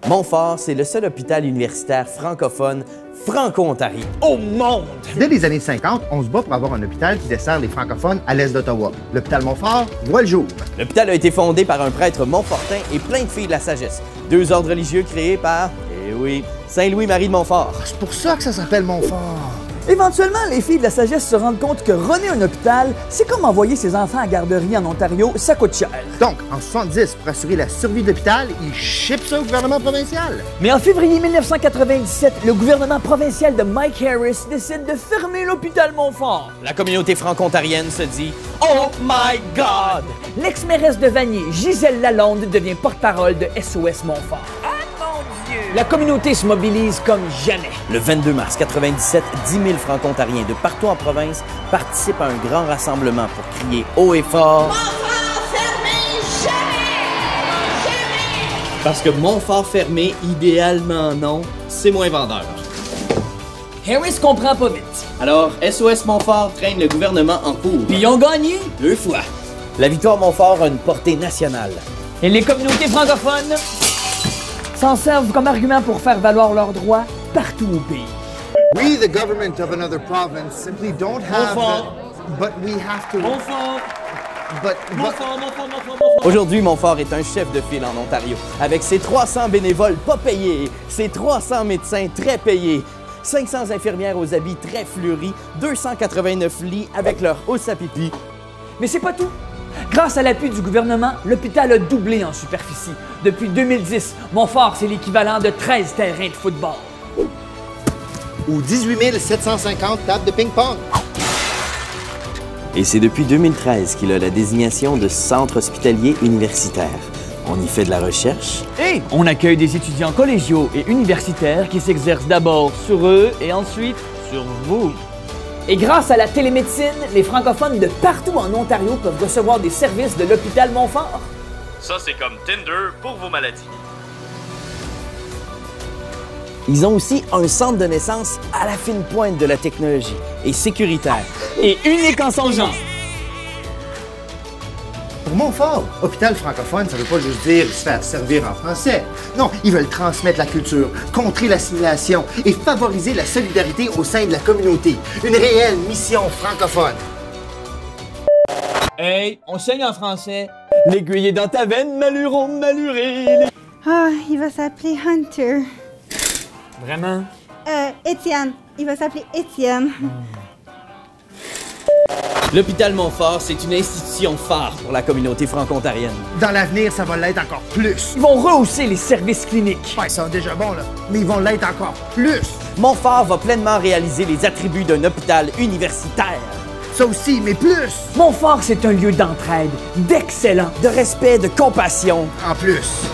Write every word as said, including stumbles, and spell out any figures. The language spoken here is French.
Montfort, c'est le seul hôpital universitaire francophone franco-ontarien au monde! Dès les années cinquante, on se bat pour avoir un hôpital qui dessert les francophones à l'est d'Ottawa. L'hôpital Montfort voit le jour. L'hôpital a été fondé par un prêtre montfortin et plein de filles de la sagesse. Deux ordres religieux créés par, eh oui, Saint-Louis-Marie de Montfort. C'est pour ça que ça s'appelle Montfort. Éventuellement, les filles de la sagesse se rendent compte que runner un hôpital, c'est comme envoyer ses enfants à garderie en Ontario, ça coûte cher. Donc, en soixante-dix, pour assurer la survie de l'hôpital, ils shippent ça au gouvernement provincial. Mais en février mille neuf cent quatre-vingt-dix-sept, le gouvernement provincial de Mike Harris décide de fermer l'hôpital Montfort. La communauté franco-ontarienne se dit « Oh my God! » L'ex-mairesse de Vanier, Gisèle Lalonde, devient porte-parole de S O S Montfort. La communauté se mobilise comme jamais. Le vingt-deux mars quatre-vingt-dix-sept, dix mille franco-ontariens de partout en province participent à un grand rassemblement pour crier haut et fort « Montfort fermé, jamais! Jamais! » Parce que Montfort fermé, idéalement non, c'est moins vendeur. Harris comprend pas vite. Alors, S O S Montfort traîne le gouvernement en cours. Puis ils ont gagné Deux fois. La victoire Montfort a une portée nationale. Et les communautés francophones s'en servent comme argument pour faire valoir leurs droits partout au pays. We, the government of another province, simply don't have Montfort. the... But we have to... Montfort! But, but... Montfort, Montfort, Montfort, Montfort! Aujourd'hui, Montfort est un chef de file en Ontario, avec ses trois cents bénévoles pas payés, ses trois cents médecins très payés, cinq cents infirmières aux habits très fleuris, deux cent quatre-vingt-neuf lits avec leur housse à pipi. Mais c'est pas tout. Grâce à l'appui du gouvernement, l'hôpital a doublé en superficie. Depuis deux mille dix, Montfort, c'est l'équivalent de treize terrains de football. Ou dix-huit mille sept cent cinquante tables de ping-pong. Et c'est depuis deux mille treize qu'il a la désignation de centre hospitalier universitaire. On y fait de la recherche. Et on accueille des étudiants collégiaux et universitaires qui s'exercent d'abord sur eux et ensuite sur vous. Et grâce à la télémédecine, les francophones de partout en Ontario peuvent recevoir des services de l'hôpital Montfort. Ça, c'est comme Tinder pour vos maladies. Ils ont aussi un centre de naissance à la fine pointe de la technologie et sécuritaire. Et unique en son genre. Pour Montfort, hôpital francophone, ça veut pas juste dire se faire servir en français. Non, ils veulent transmettre la culture, contrer l'assimilation et favoriser la solidarité au sein de la communauté. Une réelle mission francophone. Hey, on saigne en français. L'aiguille est dans ta veine, maluron, maluré. Ah, il va s'appeler Hunter. Vraiment? Euh, Étienne. Il va s'appeler Étienne. L'hôpital Montfort, c'est une institution phare pour la communauté franco-ontarienne. Dans l'avenir, ça va l'être encore plus. Ils vont rehausser les services cliniques. Ouais, ils sont déjà bons, là. Mais ils vont l'être encore plus. Montfort va pleinement réaliser les attributs d'un hôpital universitaire. Ça aussi, mais plus. Montfort, c'est un lieu d'entraide, d'excellence, De respect, de compassion. En plus.